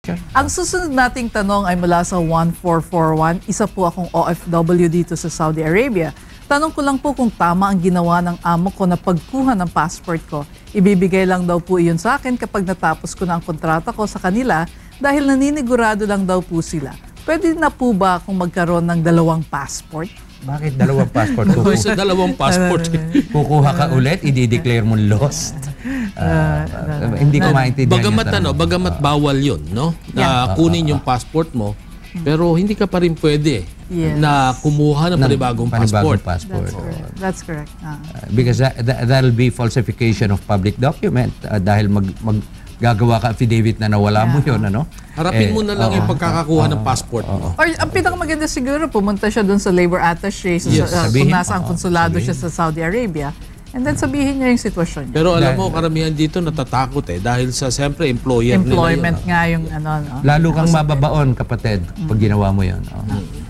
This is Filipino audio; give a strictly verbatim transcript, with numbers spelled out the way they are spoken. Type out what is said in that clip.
Ang susunod nating tanong ay mula sa one four four one. Isa po akong O F W dito sa Saudi Arabia. Tanong ko lang po kung tama ang ginawa ng amo ko na pagkuha ng passport ko. Ibibigay lang daw po iyon sa akin kapag natapos ko na ang kontrata ko sa kanila dahil naninigurado lang daw po sila. Pwede na po ba akong magkaroon ng dalawang passport? Bakit dalawang passport? Kuku sa dalawang passport. Kukuha ka ulit, i-declare mo lost. Uh, uh, hindi ko maintindihan. Bagamat ano, bagamat bawal 'yon, no? Na Yeah. kunin yung passport mo, pero hindi ka pa rin pwede Yes. na kumuha ng panibagong passport. passport. That's correct. That's correct. Ah. Uh, because that, that, that'll be falsification of public document uh, dahil mag, mag gagawa ka affidavit na nawala mo yun, ano? Harapin Eh, mo na lang oo. yung pagkakakuha ng passport mo. Or ang pinakamaganda siguro, pumunta siya dun sa labor attaché, sa, Yes. sa, Sabihin, kung nasa ang oo, konsulado sabihin. siya sa Saudi Arabia. And then sabihin niya yung sitwasyon niya. Pero alam Dahil- mo, karamihan dito natatakot eh. Dahil sa, siyempre, employer Employment nila yun. nga yung ano. no? Lalo kang mababaon, kapatid, pag ginawa mo yun. Oh.